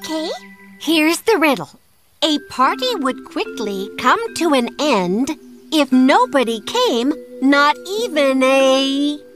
Okay. Here's the riddle. A party would quickly come to an end if nobody came, not even a...